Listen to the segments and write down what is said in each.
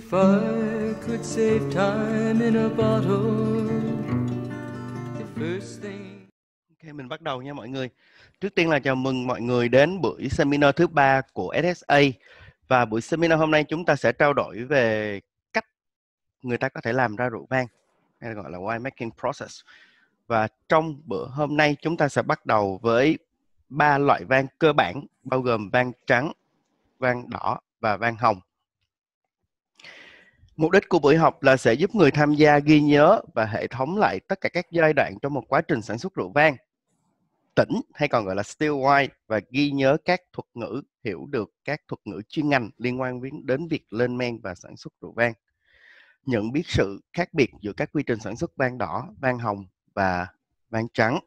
If I could save time in a bottle, the first thing... Ok, mình bắt đầu nha mọi người. Trước tiên là chào mừng mọi người đến buổi seminar thứ 3 của SSA. Và buổi seminar hôm nay chúng ta sẽ trao đổi về cách người ta có thể làm ra rượu vang, hay gọi là wine making process. Và trong bữa hôm nay chúng ta sẽ bắt đầu với 3 loại vang cơ bản, bao gồm vang trắng, vang đỏ và vang hồng. Mục đích của buổi học là sẽ giúp người tham gia ghi nhớ và hệ thống lại tất cả các giai đoạn trong một quá trình sản xuất rượu vang, tỉnh hay còn gọi là still wine, và ghi nhớ các thuật ngữ, hiểu được các thuật ngữ chuyên ngành liên quan đến việc lên men và sản xuất rượu vang. Nhận biết sự khác biệt giữa các quy trình sản xuất vang đỏ, vang hồng và vang trắng.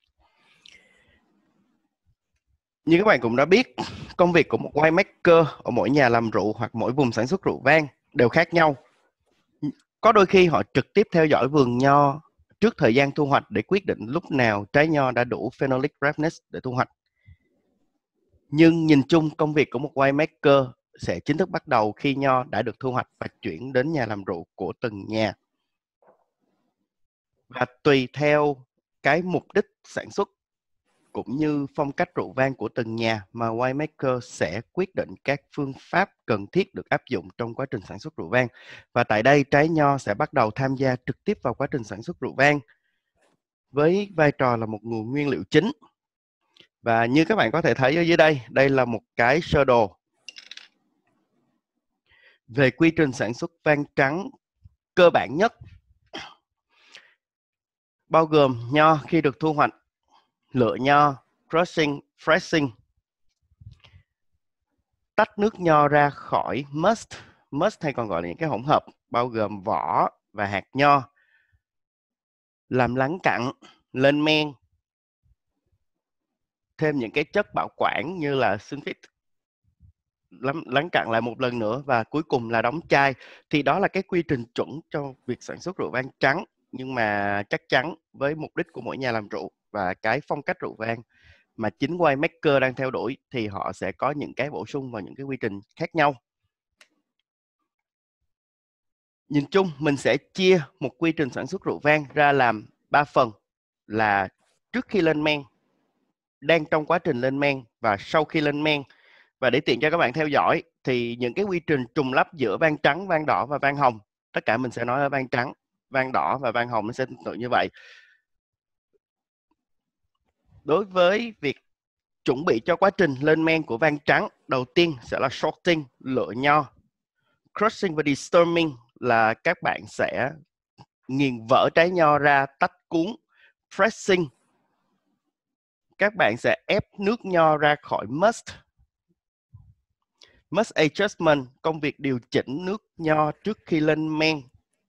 Như các bạn cũng đã biết, công việc của một winemaker ở mỗi nhà làm rượu hoặc mỗi vùng sản xuất rượu vang đều khác nhau. Có đôi khi họ trực tiếp theo dõi vườn nho trước thời gian thu hoạch để quyết định lúc nào trái nho đã đủ phenolic ripeness để thu hoạch. Nhưng nhìn chung, công việc của một winemaker sẽ chính thức bắt đầu khi nho đã được thu hoạch và chuyển đến nhà làm rượu của từng nhà. Và tùy theo cái mục đích sản xuất cũng như phong cách rượu vang của từng nhà mà winemaker sẽ quyết định các phương pháp cần thiết được áp dụng trong quá trình sản xuất rượu vang. Và tại đây, trái nho sẽ bắt đầu tham gia trực tiếp vào quá trình sản xuất rượu vang với vai trò là một nguồn nguyên liệu chính. Và như các bạn có thể thấy ở dưới đây, đây là một cái sơ đồ về quy trình sản xuất vang trắng cơ bản nhất, bao gồm nho khi được thu hoạch, lựa nho, crushing, pressing, tách nước nho ra khỏi must hay còn gọi là những cái hỗn hợp bao gồm vỏ và hạt nho, làm lắng cặn, lên men, thêm những cái chất bảo quản như là sulfit, lắng cặn lại một lần nữa, và cuối cùng là đóng chai. Thì đó là cái quy trình chuẩn cho việc sản xuất rượu vang trắng, nhưng mà chắc chắn với mục đích của mỗi nhà làm rượu và cái phong cách rượu vang mà chính winemaker đang theo đuổi thì họ sẽ có những cái bổ sung vào những cái quy trình khác nhau. Nhìn chung mình sẽ chia một quy trình sản xuất rượu vang ra làm 3 phần, là trước khi lên men, đang trong quá trình lên men và sau khi lên men. Và để tiện cho các bạn theo dõi thì những cái quy trình trùng lắp giữa vang trắng, vang đỏ và vang hồng, tất cả mình sẽ nói ở vang trắng, vang đỏ và vang hồng nó sẽ tương tự như vậy. Đối với việc chuẩn bị cho quá trình lên men của vang trắng, đầu tiên sẽ là sorting, lựa nho. Crushing và destorming là các bạn sẽ nghiền vỡ trái nho ra, tách cuốn. Pressing, các bạn sẽ ép nước nho ra khỏi must. Must adjustment, công việc điều chỉnh nước nho trước khi lên men.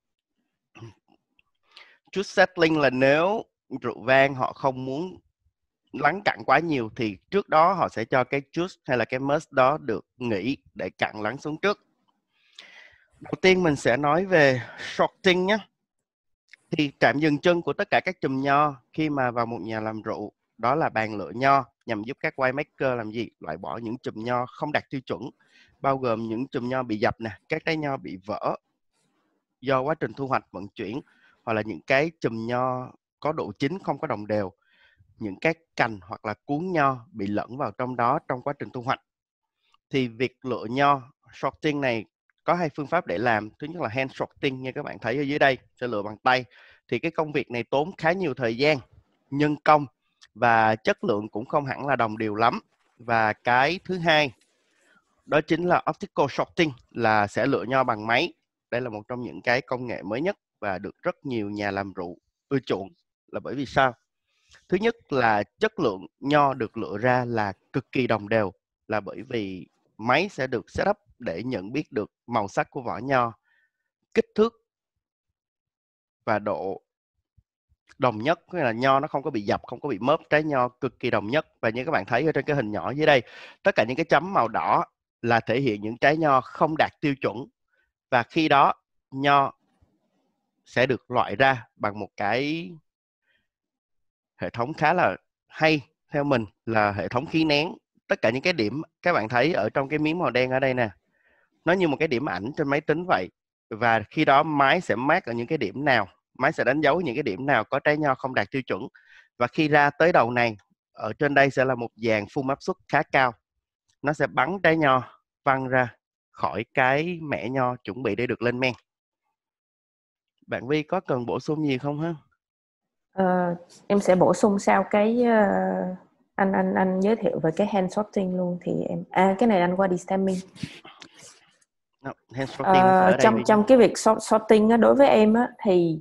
Juice settling là nếu rượu vang họ không muốn lắng cặn quá nhiều thì trước đó họ sẽ cho cái juice hay là cái must đó được nghỉ để cặn lắng xuống trước. Đầu tiên mình sẽ nói về sorting nhé. Thì trạm dừng chân của tất cả các chùm nho khi mà vào một nhà làm rượu đó là bàn lựa nho, nhằm giúp các winemaker làm gì? Loại bỏ những chùm nho không đạt tiêu chuẩn, bao gồm những chùm nho bị dập nè, các trái nho bị vỡ do quá trình thu hoạch vận chuyển, hoặc là những cái chùm nho có độ chín không có đồng đều, những cái cành hoặc là cuống nho bị lẫn vào trong đó trong quá trình thu hoạch. Thì việc lựa nho sorting này có 2 phương pháp để làm. Thứ nhất là hand sorting, như các bạn thấy ở dưới đây, sẽ lựa bằng tay. Thì cái công việc này tốn khá nhiều thời gian, nhân công và chất lượng cũng không hẳn là đồng đều lắm. Và cái thứ hai đó chính là optical sorting, là sẽ lựa nho bằng máy. Đây là một trong những cái công nghệ mới nhất và được rất nhiều nhà làm rượu ưa chuộng. Là bởi vì sao? Thứ nhất là chất lượng nho được lựa ra là cực kỳ đồng đều, là bởi vì máy sẽ được setup để nhận biết được màu sắc của vỏ nho, kích thước và độ đồng nhất, tức là nho nó không có bị dập, không có bị mớp, trái nho cực kỳ đồng nhất. Và như các bạn thấy ở trên cái hình nhỏ dưới đây, tất cả những cái chấm màu đỏ là thể hiện những trái nho không đạt tiêu chuẩn, và khi đó nho sẽ được loại ra bằng một cái hệ thống khá là hay theo mình, là hệ thống khí nén. Tất cả những cái điểm các bạn thấy ở trong cái miếng màu đen ở đây nè, nó như một cái điểm ảnh trên máy tính vậy. Và khi đó máy sẽ mark ở những cái điểm nào, máy sẽ đánh dấu những cái điểm nào có trái nho không đạt tiêu chuẩn. Và khi ra tới đầu này, ở trên đây sẽ là một dàn phun áp suất khá cao. Nó sẽ bắn trái nho văng ra khỏi cái mẻ nho chuẩn bị để được lên men. Bạn Vi có cần bổ sung gì không ha? Em sẽ bổ sung sau cái anh giới thiệu về cái hand sorting luôn thì em cái này anh qua destemming. No, hand sorting ở đây trong cái việc sorting á, đối với em á, thì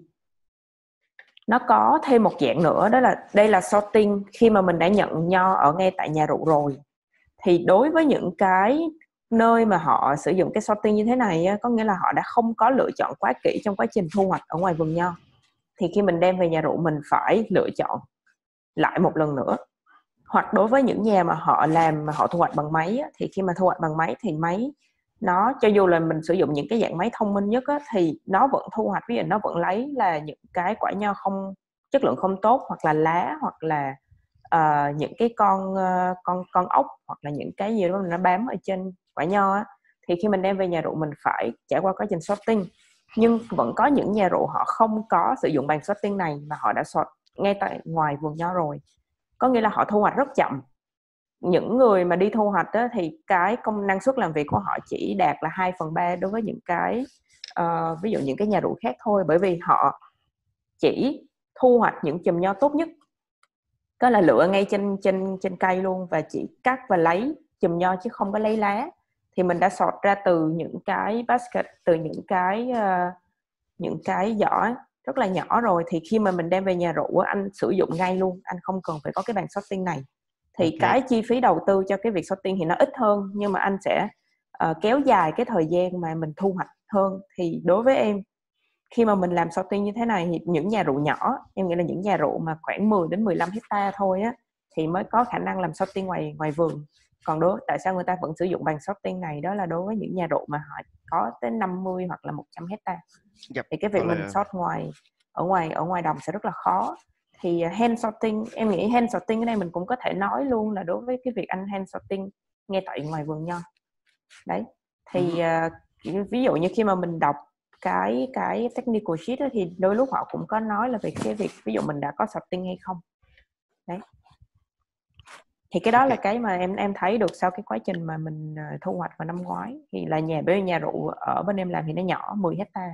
nó có thêm một dạng nữa, đó là đây là sorting khi mà mình đã nhận nho ở ngay tại nhà rượu rồi. Thì đối với những cái nơi mà họ sử dụng cái sorting như thế này á, có nghĩa là họ đã không có lựa chọn quá kỹ trong quá trình thu hoạch ở ngoài vườn nho. Thì khi mình đem về nhà rượu mình phải lựa chọn lại một lần nữa. Hoặc đối với những nhà mà họ thu hoạch bằng máy á, thì khi mà thu hoạch bằng máy thì máy nó, cho dù là mình sử dụng những cái dạng máy thông minh nhất á, thì nó vẫn thu hoạch, ví dụ nó vẫn lấy là những cái quả nho không chất lượng không tốt, hoặc là lá, hoặc là những cái con ốc, hoặc là những cái gì đó nó bám ở trên quả nho á. Thì khi mình đem về nhà rượu mình phải trải qua quá trình sorting. Nhưng vẫn có những nhà rượu họ không có sử dụng bàn sorting này mà họ đã sort ngay tại ngoài vườn nho rồi. Có nghĩa là họ thu hoạch rất chậm. Những người mà đi thu hoạch đó, thì cái năng suất làm việc của họ chỉ đạt là 2/3 đối với những cái ví dụ những cái nhà rượu khác thôi, bởi vì họ chỉ thu hoạch những chùm nho tốt nhất, đó là lựa ngay trên cây luôn, và chỉ cắt và lấy chùm nho chứ không có lấy lá. Thì mình đã sort ra từ những cái basket, từ những cái giỏ rất là nhỏ rồi, thì khi mà mình đem về nhà rượu anh sử dụng ngay luôn, anh không cần phải có cái bàn sorting này. Thì cái chi phí đầu tư cho cái việc sorting thì nó ít hơn, nhưng mà anh sẽ kéo dài cái thời gian mà mình thu hoạch hơn. Thì đối với em, khi mà mình làm sorting như thế này thì những nhà rượu nhỏ, em nghĩ là những nhà rượu mà khoảng 10 đến 15 hectare thôi á, thì mới có khả năng làm sorting ngoài vườn. Còn tại sao người ta vẫn sử dụng bàn sorting này, đó là đối với những nhà rượu mà họ có tới 50 hoặc là 100 hectare. Thì cái việc mình sort ở ngoài đồng sẽ rất là khó. Thì hand sorting, em nghĩ hand sorting ở đây mình cũng có thể nói luôn là đối với cái việc anh hand sorting ngay tại ngoài vườn nho. Đấy. Thì ví dụ như khi mà mình đọc cái technical sheet đó, thì đôi lúc họ cũng có nói là về cái việc ví dụ mình đã có sorting hay không. Đấy. Thì cái đó là cái mà em thấy được sau cái quá trình mà mình thu hoạch vào năm ngoái. Thì là nhà rượu ở bên em làm thì nó nhỏ, 10 hectare,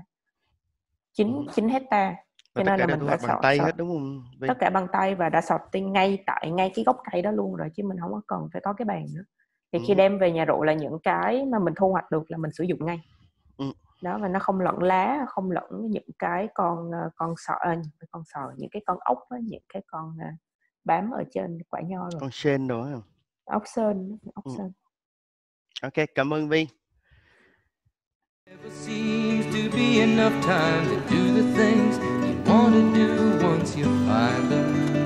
9 hectare. Cho nên là mình đã bằng tay hết đúng không? Tất cả bằng tay, và đã sorting ngay cái gốc cây đó luôn rồi, chứ mình không có cần phải có cái bàn nữa. Thì khi đem về nhà rượu là những cái mà mình thu hoạch được là mình sử dụng ngay. Đó, và nó không lẫn lá, không lẫn những cái con sò, những cái con ốc đó, những cái con bám ở trên quả nho rồi. Con sên đó không? Ốc sên. Ok, cảm ơn Vi. Never seems to be enough time to do the things you want to do once you find them.